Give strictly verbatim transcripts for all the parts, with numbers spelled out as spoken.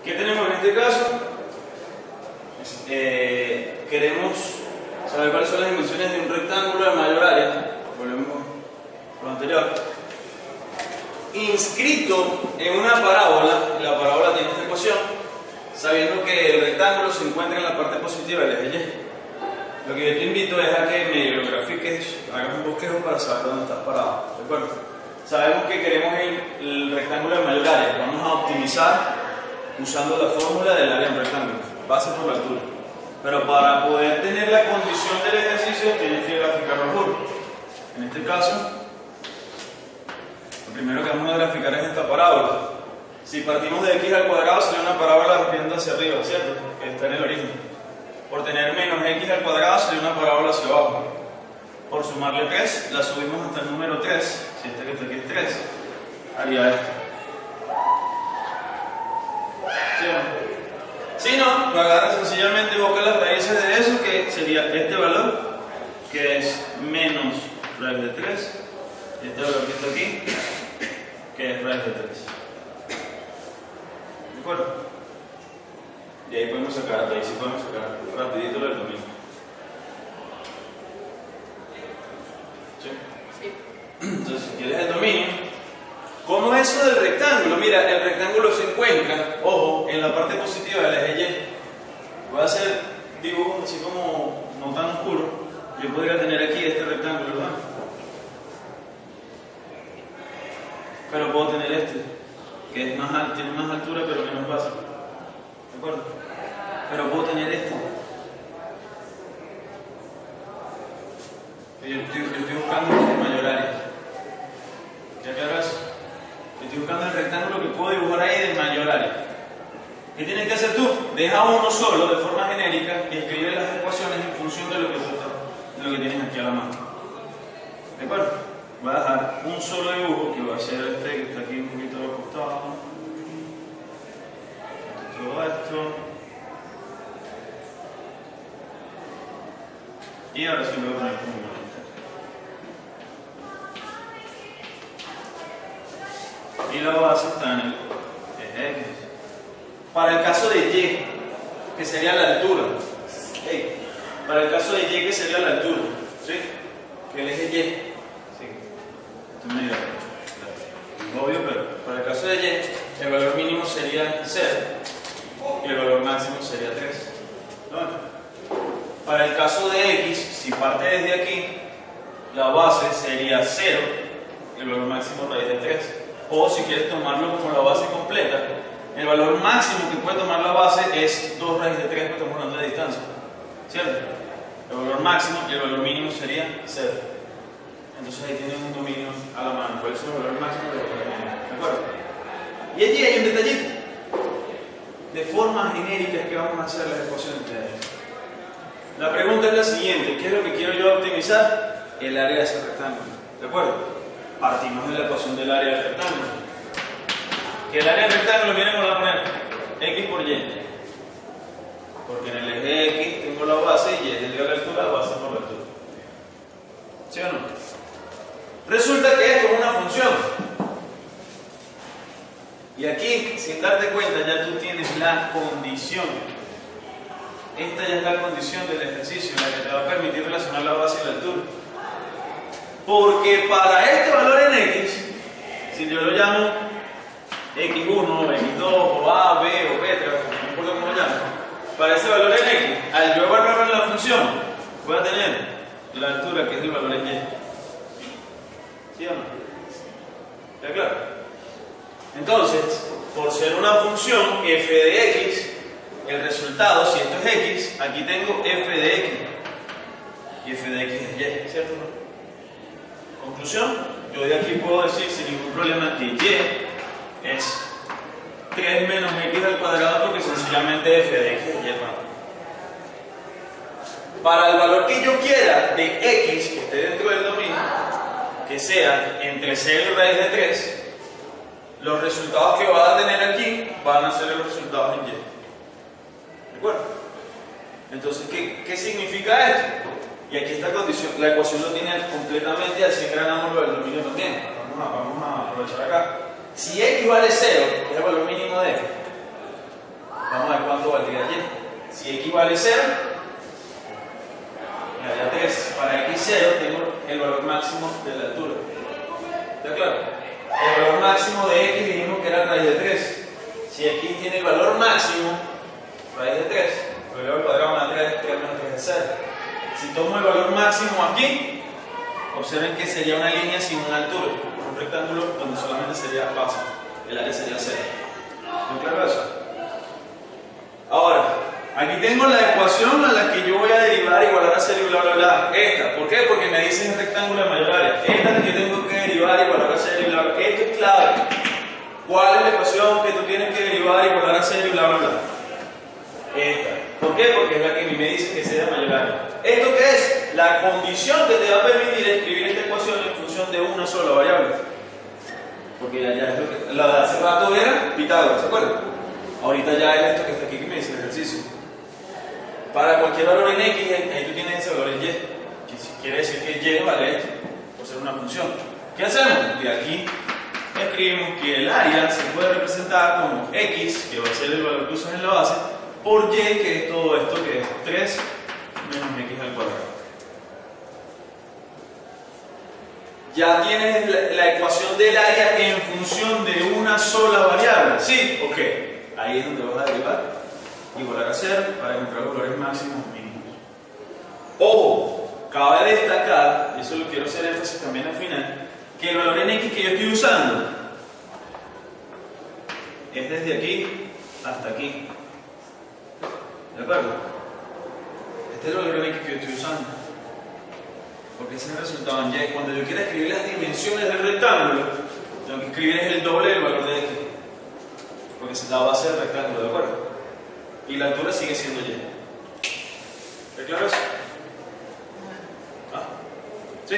¿Qué tenemos en este caso? Eh, queremos saber cuáles son las dimensiones de un rectángulo de mayor área. Volvemos a lo anterior. Inscrito en una parábola, la parábola tiene esta ecuación, sabiendo que el rectángulo se encuentra en la parte positiva del eje Y. Lo que yo te invito es a que me lo grafiques, hagas un bosquejo para saber dónde estás parado. ¿De acuerdo? Sabemos que queremos el, el rectángulo de mayor área. Vamos a optimizar usando la fórmula del área en rectángulo, base por la altura. Pero para poder tener la condición del ejercicio tienes que graficar los curvos. En este caso, lo primero que vamos a graficar es esta parábola. Si partimos de x al cuadrado sería una parábola riendo hacia arriba, ¿cierto? Que está en el origen. Por tener menos x al cuadrado sería una parábola hacia abajo. Por sumarle tres, la subimos hasta el número tres. Si este que está aquí es tres, haría esto. ¿Sí o no? Si no, lo agarras sencillamente y buscas las raíces de eso, que sería este valor, que es menos raíz de tres, y este valor que está aquí, que es raíz de tres. ¿De acuerdo? Y ahí podemos sacar, ahí sí podemos sacar rapidito el dominio. ¿Sí? Sí. Entonces, si quieres el dominio, ¿cómo es eso del rectángulo? Mira, el rectángulo se encuentra, ojo, en la parte positiva del eje Y. Voy a hacer dibujos así como no tan oscuros. Yo podría tener aquí este rectángulo, ¿verdad? Pero puedo tener este, que es más alto, tiene más altura pero menos base. ¿De acuerdo? Pero puedo tener este. Yo estoy, yo estoy buscando el mayor área. ¿Ya qué eso? Estoy buscando el rectángulo que puedo dibujar ahí de mayor área. ¿Qué tienes que hacer tú? Deja uno solo de forma genérica y escribe las ecuaciones en función de lo que, de lo que tienes aquí a la mano. ¿De acuerdo? Voy a dejar un solo dibujo que va a ser este que está aquí un poquito de costado. Todo esto. Y ahora sí lo voy a poner como bonito. Y la base está en el eje X. Para el caso de Y, que sería la altura. Hey, para el caso de Y, que sería la altura. ¿Sí? Que el eje Y. Sí. Esto me dirá. Es obvio, pero para el caso de Y, el valor mínimo sería cero. Y el valor máximo sería tres. ¿No? Para el caso de X, si parte desde aquí, la base sería cero. Y el valor máximo raíz de tres. O si quieres tomarlo como la base completa, el valor máximo que puede tomar la base es dos raíz de tres, porque estamos hablando de distancia. ¿Cierto? El valor máximo y el valor mínimo sería cero. Entonces ahí tienen un dominio a la mano. ¿Cuál es el valor máximo y el valor mínimo? ¿De acuerdo? Y allí hay un detallito. De forma genérica es que vamos a hacer las ecuaciones de ahí. La pregunta es la siguiente: ¿qué es lo que quiero yo optimizar? El área de ese rectángulo. ¿De acuerdo? Partimos de la ecuación del área del rectángulo. Que el área del rectángulo, miren cómo lo voy a poner: X por Y. Porque en el eje X tengo la base y Y tendría la altura, la base por la altura. ¿Sí o no? Resulta que esto es una función. Y aquí, sin darte cuenta, ya tú tienes la condición. Esta ya es la condición del ejercicio, la que te va a permitir relacionar la base y la altura. Porque para este valor en X, si yo lo llamo X uno, X dos, o A, B, o beta, no importa cómo lo llamo, para ese valor en X, al yo evaluarlo en la función, voy a tener la altura que es el valor en Y. ¿Sí o no? ¿Está claro? Entonces, por ser una función f de X, el resultado, si esto es X, aquí tengo f de X. Y f de X es Y, ¿cierto? Conclusión, yo de aquí puedo decir sin ningún problema que Y es tres menos X al cuadrado, porque sencillamente f de X es Y. Para el valor que yo quiera de X que esté dentro del dominio, que sea entre cero y raíz de tres, los resultados que va a tener aquí van a ser los resultados en Y. ¿De acuerdo? Entonces, ¿qué, qué significa esto? Y aquí esta condición, la ecuación lo tiene completamente, así engranamos lo del dominio también. Vamos a, vamos a aprovechar acá. Si X vale cero, que es el valor mínimo de X, vamos a ver cuánto valdría y. Si x vale cero, me daría tres. Para x cero tengo el valor máximo de la altura. ¿Está claro? El valor máximo de x dijimos que era raíz de tres. Si x tiene el valor máximo, raíz de tres, lo elevo al cuadrado más tres, tres menos tres es cero. Si tomo el valor máximo aquí, observen que sería una línea sin una altura, un rectángulo donde solamente sería base, el área sería cero. ¿No claro eso? Ahora, aquí tengo la ecuación a la que yo voy a derivar igualar a cero y bla bla bla. Esta, ¿por qué? Porque me dice el rectángulo de mayor área. Esta es la que yo tengo que derivar igualar a cero y bla bla. Esto es clave. ¿Cuál es la ecuación que tú tienes que derivar igualar a cero y bla bla bla? Esta. ¿Por qué? Porque es la que a mí me dice que sea de mayor área. ¿Esto qué es? La condición que te va a permitir escribir esta ecuación en función de una sola variable. Porque ya, ya es lo que, la de hace rato era Pitágoras, ¿se acuerdan? Ahorita ya es esto que está aquí que me dice el ejercicio. Para cualquier valor en x, ahí tú tienes ese valor en y. Que quiere decir que y vale esto, por ser una función. ¿Qué hacemos? De aquí escribimos que el área se puede representar como x, que va a ser el valor que usas en la base, por y, que es todo esto, que es tres menos x al cuadrado. Ya tienes la, la ecuación del área en función de una sola variable. ¿Sí? Ok. Ahí es donde vas a derivar igualar a cero para encontrar los valores máximos o mínimos. Ojo, cabe destacar, y eso lo quiero hacer énfasis también al final, que el valor en x que yo estoy usando es desde aquí hasta aquí. ¿De acuerdo? Este es el valor en x que yo estoy usando. Porque ese es el resultado en y. Cuando yo quiera escribir las dimensiones del rectángulo, tengo que escribir es el doble del valor de x. Porque es la base del rectángulo, ¿de acuerdo? Y la altura sigue siendo y. ¿Está claro eso? ¿Ah? ¿Sí?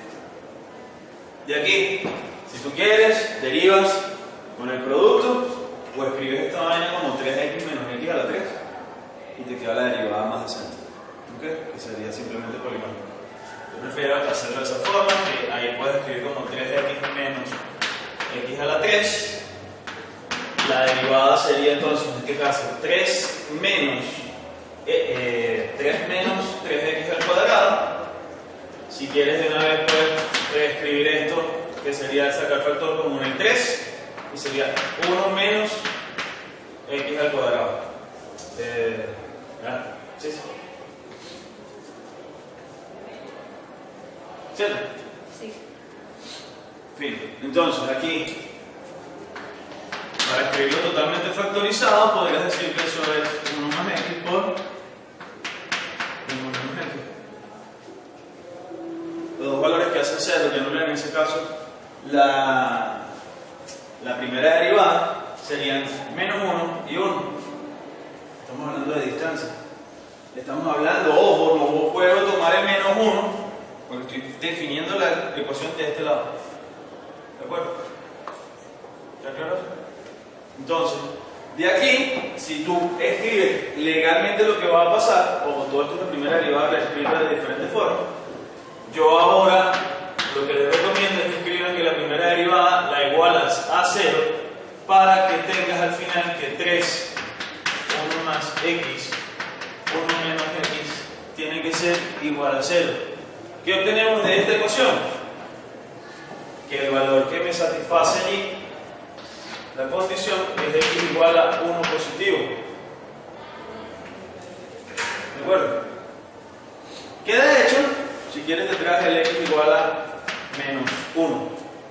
De aquí, si tú quieres, derivas con el producto o escribes esta vaina como tres x menos x a la tres y te queda la derivada más decente. ¿Ok? Que sería simplemente polinomio. Yo prefiero hacerlo de esa forma, que ahí puedes escribir como tres x menos x a la tres. La derivada sería entonces, en este caso, tres menos, eh, eh, tres menos tres x al cuadrado. Si quieres de una vez puedes escribir esto, que sería sacar factor común el tres, y sería uno menos x al cuadrado. Eh, ¿verdad? ¿Sí? ¿Sí? ¿Cierto? Sí. Fin. Entonces, aquí, para escribirlo totalmente factorizado, podrías decir que eso es uno más x por uno menos x. Los dos valores que hacen cero, que anulan en ese caso la, la primera derivada, serían menos uno y uno. Estamos hablando de distancia. Estamos hablando, ojo, no puedo tomar el menos uno, porque estoy definiendo la ecuación de este lado. ¿De acuerdo? ¿Está claro? Entonces, de aquí, si tú escribes legalmente lo que va a pasar, o todo esto es la primera derivada, la escribes de diferentes formas, yo ahora lo que les recomiendo es que escriban que la primera derivada la igualas a cero para que tengas al final que tres, uno más x, uno menos x, tiene que ser igual a cero. ¿Qué obtenemos de esta ecuación? Que el valor que me satisface allí, la condición, es de x igual a uno positivo. ¿De acuerdo? Que de hecho, si quieres te traje el x igual a menos uno.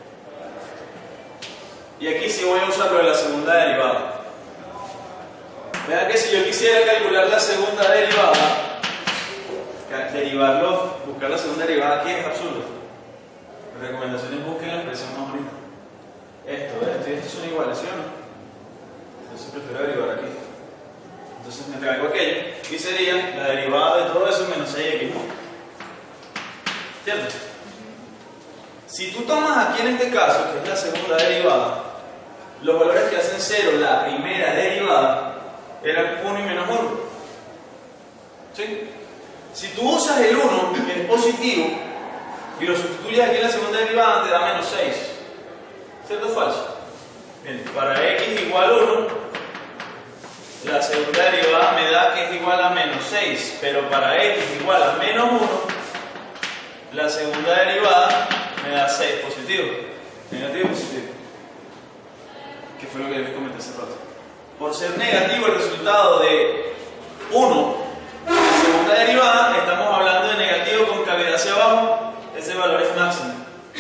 Y aquí sí voy a usar lo de la segunda derivada. Vean que si yo quisiera calcular la segunda derivada, derivarlo, buscar la segunda derivada aquí es absurdo. Las recomendaciones busquen la expresión más bonita. Esto, esto y esto son iguales, ¿sí o no? Entonces prefiero derivar aquí. Entonces me traigo aquello y sería la derivada de todo eso menos seis x. ¿Cierto? Si tú tomas aquí en este caso, que es la segunda derivada, los valores que hacen cero, la primera derivada, eran uno y menos uno. ¿Sí? Si tú usas el uno, que es positivo, y lo sustituyes aquí en la segunda derivada, te da menos seis. ¿Cierto o falso? Bien, para x igual uno, la segunda derivada me da que es igual a menos seis, pero para x igual a menos uno, la segunda derivada me da seis positivo, negativo y positivo, que fue lo que les comenté hace rato. Por ser negativo el resultado de uno, la segunda derivada, estamos hablando de negativo con cavidad hacia abajo, ese valor es máximo.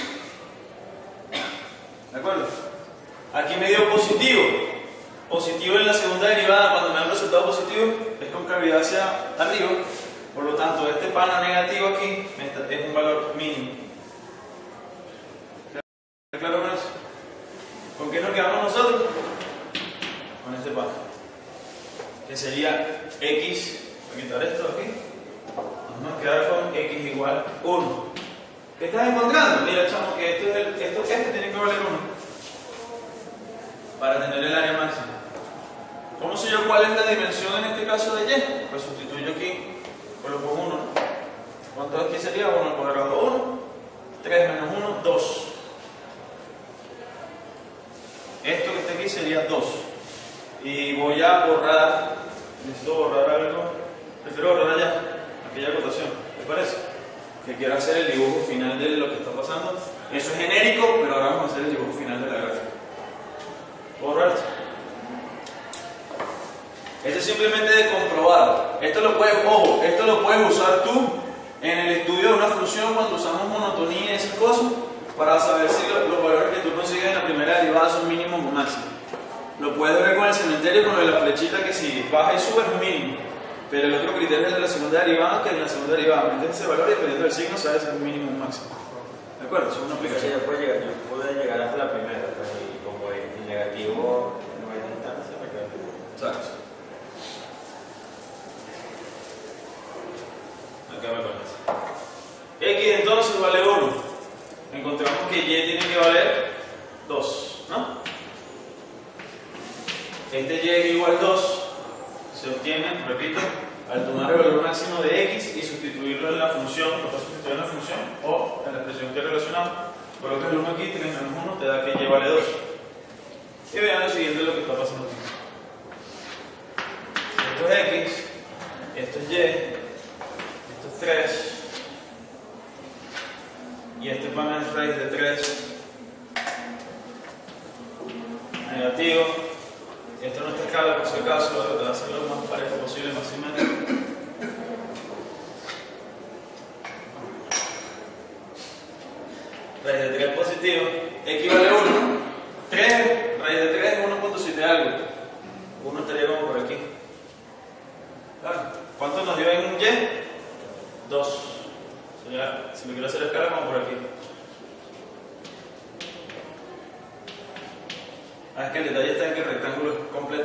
¿De acuerdo? Aquí me dio positivo. Positivo en la segunda derivada, cuando me da un resultado positivo, es con cavidad hacia arriba. Por lo tanto, este pano negativo aquí es un valor mínimo. ¿Está claro con eso? ¿Con qué nos quedamos nosotros? Con este pano, que sería x. Voy a quitar esto de aquí. Nos vamos a quedar con x igual uno. ¿Qué estás encontrando? Mira, chamo, que esto, es el, esto este tiene que valer uno para tener el área máxima. ¿Cómo sé yo cuál es la dimensión en este caso de y? Pues sustituyo aquí, coloco uno. ¿Cuánto aquí sería? uno al cuadrado, uno. tres menos uno, dos. Esto que está aquí sería dos. Y voy a borrar, necesito borrar algo, prefiero borrar allá, aquella acotación, ¿te parece? Que quiero hacer el dibujo final de lo que está pasando. Eso es genérico, pero ahora vamos a hacer el dibujo final de la gráfica. Borrar. Esto es simplemente de comprobar. Esto lo puedes, ojo, esto lo puedes usar tú en el estudio de una función cuando usamos monotonía y esas cosas para saber si los, los valores que tú consigues en la primera derivada son mínimos o máximos. Lo puedes ver con el cementerio, con lo de la flechita, que si baja y sube es un mínimo. Pero el otro criterio es el de la segunda derivada, que en la segunda derivada metes ese valor y dependiendo del signo sabes si es un mínimo o un máximo. ¿De acuerdo? Eso es una aplicación. Sí, yo, puedo llegar, yo pude llegar hasta la primera, pues, y como el negativo no es distancia, me quedo. Exacto. Acá me parece. X entonces vale uno. Encontramos que y tiene que valer dos, ¿no? Este y es igual a dos. Se obtiene, repito, al tomar el valor máximo de x y sustituirlo en la función, lo puedes sustituir en la función o en la expresión que relacionamos. Colocas el uno aquí, tres menos uno te da que y vale dos. Y vean lo siguiente lo que está pasando aquí. Esto es x, esto es y, esto es tres, y este pana es raíz de tres, negativo. Esto no está escala por si acaso, voy a tratar de hacerlo lo más parejo posible, más simétrico. Raíz de tres positivo, x vale uno. tres, raíz de tres es uno punto siete algo. uno estaría como por aquí. Claro. ¿Cuánto nos dio en un y? dos. O sea, si me quiero hacer escala, como por aquí. Ah, es que el detalle está en que el rectángulo es completo.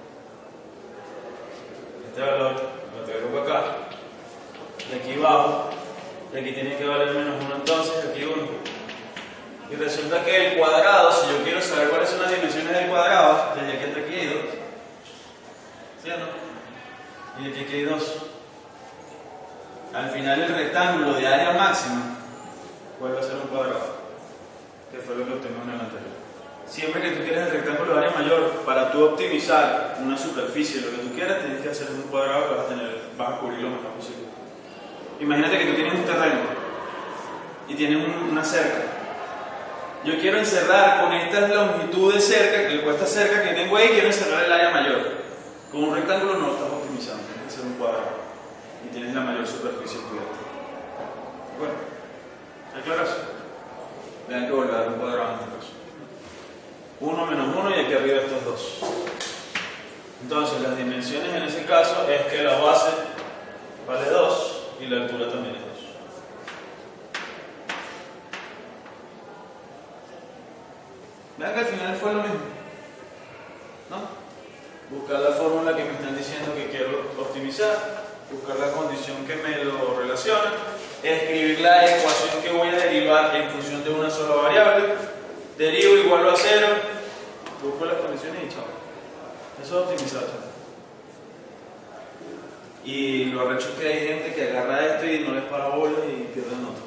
Este valor lo traigo acá, de aquí abajo, de aquí tiene que valer menos uno, entonces aquí uno. Y resulta que el cuadrado, si yo quiero saber cuáles son las dimensiones del cuadrado, desde aquí hasta aquí hay dos. ¿Sí o no? Y de aquí, aquí hay dos. Al final el rectángulo de área máxima vuelve a ser un cuadrado, que fue lo que obtuvimos en el anterior. Siempre que tú quieres el rectángulo de área mayor, para tú optimizar una superficie, lo que tú quieras, tienes que hacer un cuadrado que vas a, tener, vas a cubrir lo mejor posible. Imagínate que tú tienes un terreno y tienes un, una cerca. Yo quiero encerrar con esta longitud de cerca, que esta cerca que tengo ahí, quiero encerrar el área mayor. Con un rectángulo no lo estás optimizando, tienes que hacer un cuadrado y tienes la mayor superficie cubierta. Bueno, ¿está claro eso? Vean que volver a dar un cuadrado en este caso. uno menos uno y aquí arriba estos dos. Entonces las dimensiones en ese caso es que la base vale dos y la altura también es dos. Vean que al final fue lo mismo, ¿no? Buscar la fórmula que me están diciendo que quiero optimizar, buscar la condición que me lo relaciona, escribir la ecuación que voy a derivar en función de una sola variable. Derivo igual a cero, busco las condiciones y chao. Eso es optimizar. Y lo arrecho es que hay gente que agarra esto y no les para bolas y pierden nota.